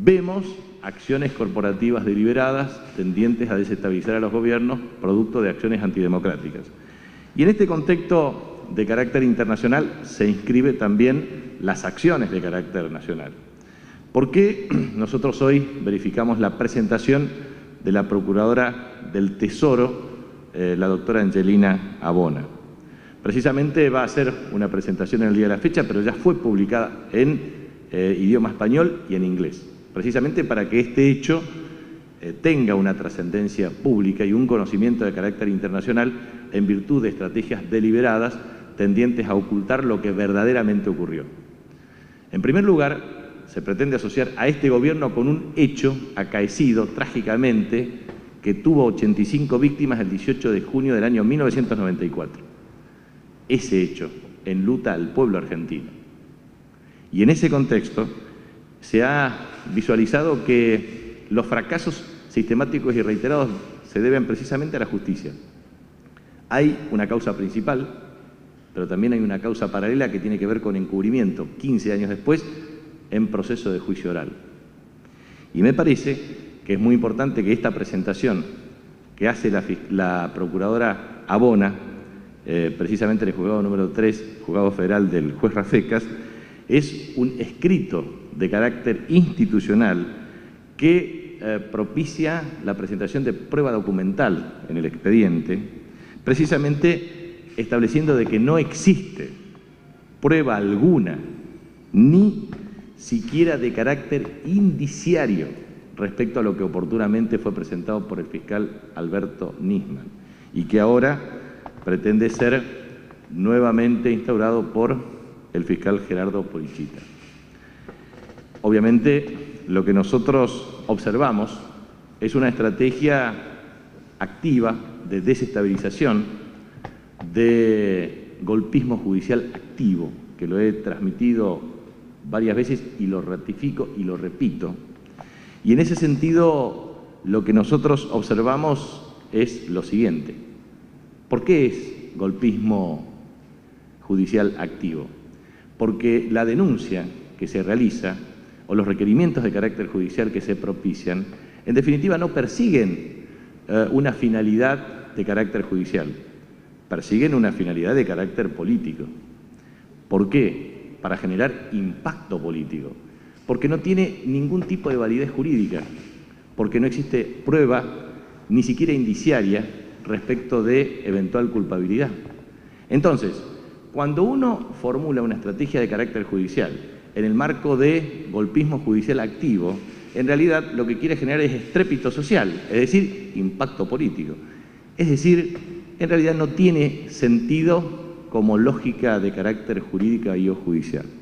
vemos acciones corporativas deliberadas tendientes a desestabilizar a los gobiernos producto de acciones antidemocráticas. Y en este contexto de carácter internacional se inscribe también las acciones de carácter nacional. ¿Por qué nosotros hoy verificamos la presentación de la Procuradora del Tesoro, la doctora Angelina Abona? Precisamente va a ser una presentación en el día de la fecha, pero ya fue publicada en idioma español y en inglés, precisamente para que este hecho tenga una trascendencia pública y un conocimiento de carácter internacional en virtud de estrategias deliberadas tendientes a ocultar lo que verdaderamente ocurrió. En primer lugar, se pretende asociar a este gobierno con un hecho acaecido trágicamente que tuvo 85 víctimas el 18 de junio del año 1994. Ese hecho enluta al pueblo argentino. Y en ese contexto se ha visualizado que los fracasos sistemáticos y reiterados se deben precisamente a la justicia. Hay una causa principal, pero también hay una causa paralela que tiene que ver con encubrimiento, 15 años después, en proceso de juicio oral. Y me parece que es muy importante que esta presentación que hace la Procuradora Abona, precisamente en el juzgado número 3, juzgado federal del juez Rafecas, es un escrito de carácter institucional que propicia la presentación de prueba documental en el expediente, precisamente estableciendo de que no existe prueba alguna, ni siquiera de carácter indiciario, respecto a lo que oportunamente fue presentado por el fiscal Alberto Nisman y que ahora pretende ser nuevamente instaurado por el fiscal Gerardo Polichita. Obviamente, lo que nosotros observamos es una estrategia activa de desestabilización, de golpismo judicial activo, que lo he transmitido varias veces y lo ratifico y lo repito. Y en ese sentido, lo que nosotros observamos es lo siguiente. ¿Por qué es golpismo judicial activo? Porque la denuncia que se realiza o los requerimientos de carácter judicial que se propician, en definitiva no persiguen una finalidad de carácter judicial, persiguen una finalidad de carácter político. ¿Por qué? Para generar impacto político, porque no tiene ningún tipo de validez jurídica, porque no existe prueba, ni siquiera indiciaria, respecto de eventual culpabilidad. Entonces, cuando uno formula una estrategia de carácter judicial en el marco de golpismo judicial activo, en realidad lo que quiere generar es estrépito social, es decir, impacto político. Es decir, en realidad no tiene sentido como lógica de carácter jurídica y o judicial.